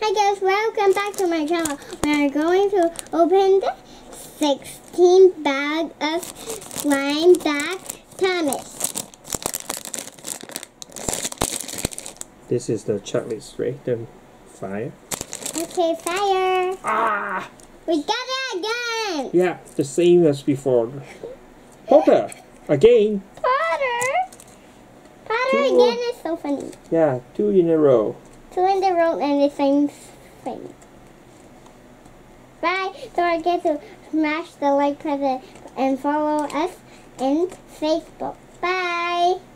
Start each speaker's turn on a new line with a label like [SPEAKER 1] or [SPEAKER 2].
[SPEAKER 1] Hi guys, welcome back to my channel. We are going to open the 16 bag of slime bag Thomas.
[SPEAKER 2] This is the checklist, right? The fire.
[SPEAKER 1] Okay, fire.
[SPEAKER 2] Ah!
[SPEAKER 1] We got it again.
[SPEAKER 2] Yeah, the same as before. Potter! Again!
[SPEAKER 1] Potter again is so funny.
[SPEAKER 2] Yeah, 2 in a row.
[SPEAKER 1] 2 in the row and the same thing. Bye. Don't forget to smash the like button and follow us on Facebook. Bye.